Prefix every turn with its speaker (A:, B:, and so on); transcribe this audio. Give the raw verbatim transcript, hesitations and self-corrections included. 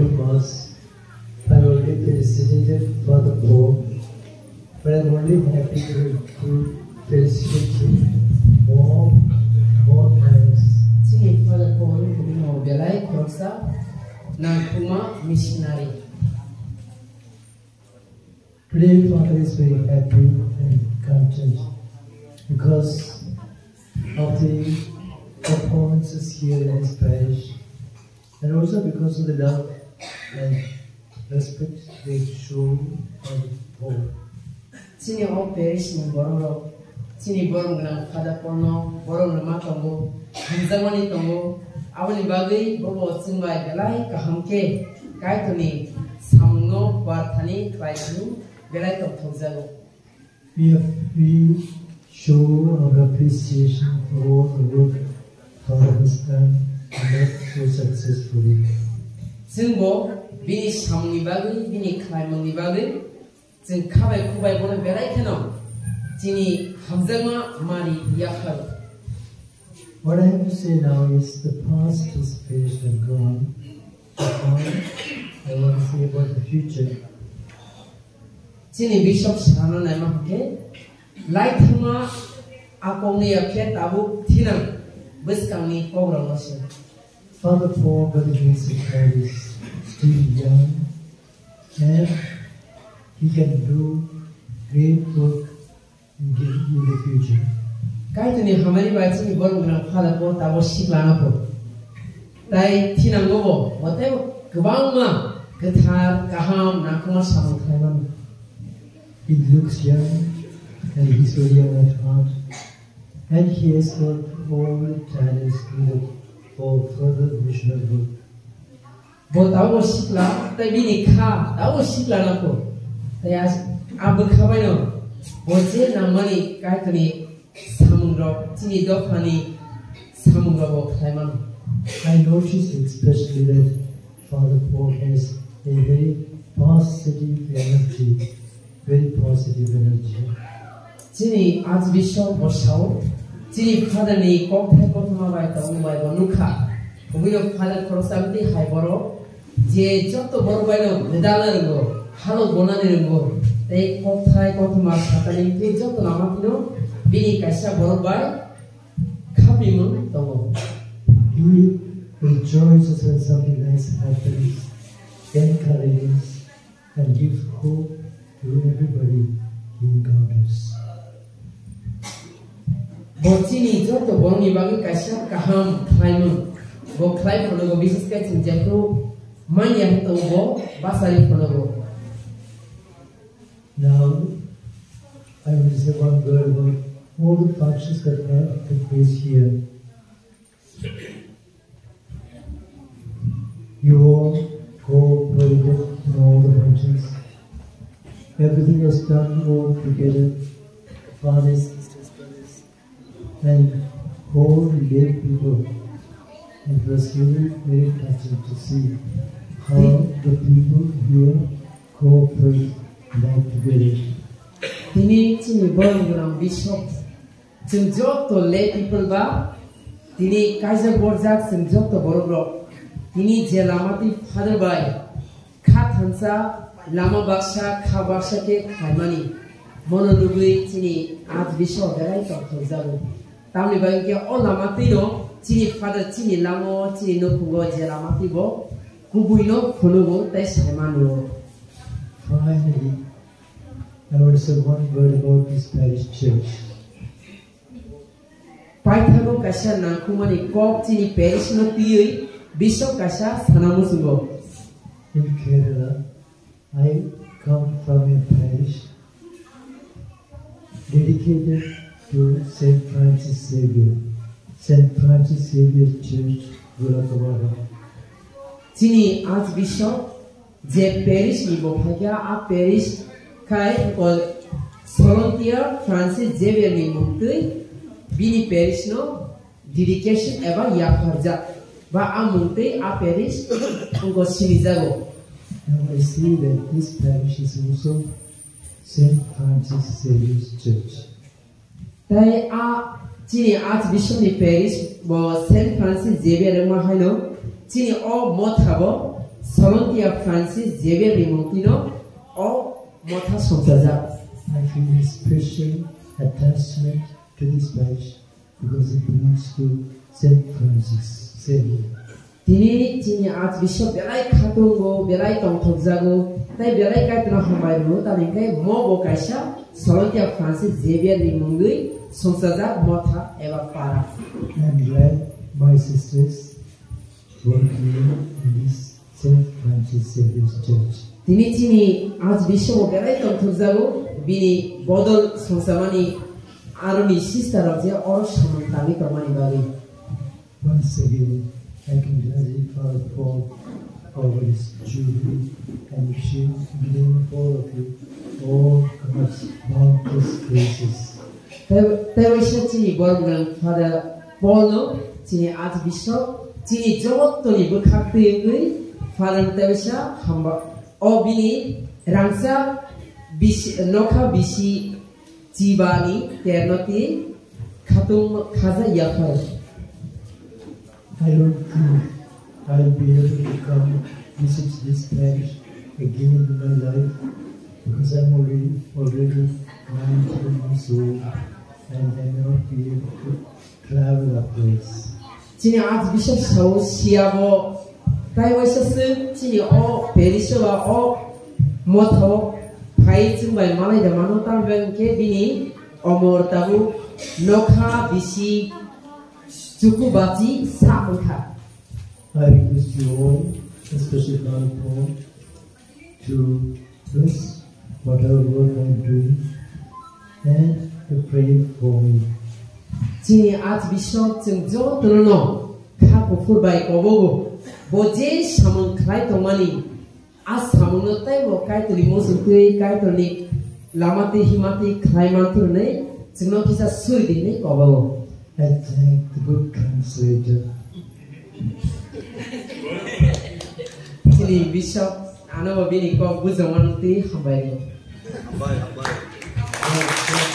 A: morning mass, I already felicitated Father Paul, but I'm only happy to, to felicitate him more, more times.
B: Sini Father Paul mau belai korsa Nakuma missionary.
A: Today, Father is very happy and content because of the performances here in his parish, and also because of the love and respect they show Father Paul.
B: Sini all parish ni borong, sini borong na Father Paul no borong na matamu, hinzamani tamu, awal ibagai bobo singbai belai kahamke kai tu ni samno parthani kai tu. We
A: have, we show our appreciation for all the work Father has done and that so successfully.
B: Singbo bini samni bagi bini klaimani bagi sing kabai kubai bona berai keno sini hamzama mari yakal.
A: What I have to say now is the past is finished and gone. Now I want to say about the future.
B: Sini Bishop Sarana nama ke, like thuma aku ni apet tabu tinang, bus kami program masih.
A: Father Paul, by the grace of God, is still young, and he can do great work in the future.
B: Kait ni hamari baca ni baru bilang Father Paul tabu siklan aku. Tai tinang gobo, whatever kebang ma, ketar kaham nak mas sama kaiman.
A: He looks young and he's very young at heart, and he has got all the talents needed for further missionary work.
B: But tahu sikla, tapi ni kah tahu sikla nak tapi abu kabai no, boleh namani kait ni samudra, sini dokani samudra bo kaiman.
A: I noticed especially that Father Paul has a very positive energy. Very positive energy.
B: Sini आज विश्व बसाओ, sini Father ni kau thay kau thama bai tahu bai banuka, kemudian Father korosam ti hai boro, je joto boro bai no nedala rengo, halo bona rengo, tapi kau thay kau thama kata ni ti joto nama ti no, bini kaisa boro bai, kapi mun tahu.
A: He rejoices when something nice happens, encourages, and gives hope to everybody he encounters.
B: Bocini joto borong ni bagi kaisa kaham klaimun, bo klai phono bisnis kai cinjaku manya hito bo basari phono bo.
A: Now, I will say one word about all the functions that have took place here. You all cooperated in all the functions. Everything was done all together, fathers, sisters, brothers, and all the lay people. It was really very touching to see how the people here cooperate and act together.
B: Tini cini borong borong bishop, cinjok to lay people ba, tini kaisa borjak cinjok to borong borong, tini jelamati father bai, khat hansa. Lama baksa kha baksa ke khaimani mono lugui chini आज विश्व बेराई तो खोजाबो तामनि bye के ओ लामाति no chini father chini lamo chini no kungo je lamati bo kubui no khulugo tai saimano.
A: Finally, I want to say one word about this parish church.
B: Paithago kasha nangkumani kok chini parish no tiui bisho kasha sanamusugo.
A: In Kerala, I come from a parish dedicated to Saint Francis Xavier, Saint Francis Xavier Church, Gulakawada.
B: Chini आज विश्व जे Paris नि बोफाया आ Paris kai or Solontia Francis Xavier ni mungtui bini peris no dedication eva yakharja ba amungtui a peris ungo sinizago.
A: Now I see that this parish is also Saint Francis Xavier's Church.
B: Tai a chini आज विश्व नि Paris bo Saint Francis Xavier ma haino chini o mothabo Salontia Francis Xavier Rimotino or Motha Sonsaja.
A: I feel a special attachment to this parish because it belongs to Saint Francis Xavier.
B: Tini Tini Archbishop Belai Katungo, Belai Tongtogzago, Tai Belai Katana Hamairu, Talinkai, Mobo Kaisha, Salontia Francis Xavier Rimungui, Sonsaja, Motha, Eva Para.
A: I'm glad my sisters work here in this Saint Francis Xavier's Church.
B: Tini Tini Archbishop Belai Tongtogzago, Bini Bodol Sonsamani, Army sister of the Orshaman Tami Kamani Bagi.
A: Once again, I congratulate Father Paul over his jubilee and wish you, in the name of all of you, all God's boundless graces.
B: There was a tiny born Father Paul, no, tiny Archbishop, tiny Jot to live Captain, Father Teresa, Hamba, Obini, Rangsa, Bishi, Loka Bishi, Tibani, Ternoti, Katum Kaza Yakar.
A: I don't think I'll be able to come visit this parish again in my life because I'm already already ninety years old and I may not be able to travel upwards.
B: Tini Archbishop Sao Siabo, Tai was a sin, Tini O, Perisova O, Moto, Paitin by Malay the Manotan Venke Bini, Omortabu, Noka Bishi. Chukubati Sapuka.
A: I request you all, especially Father Paul, to bless whatever work I'm doing and to pray for me.
B: Tini Archbishop Tungjo Tuno, Kapu by Kobogo, Boje Shaman Kraitomani, As Hamunotai or Kaitolimus Tui Kaitoli, Lamati Himati Klaimatune, Tinokisa Sudi Kobogo.
A: I thank the good translator.
B: Tini Bishop, Anna Bini Kok Buzamanti, Hambai.
C: Hambai, Hambai.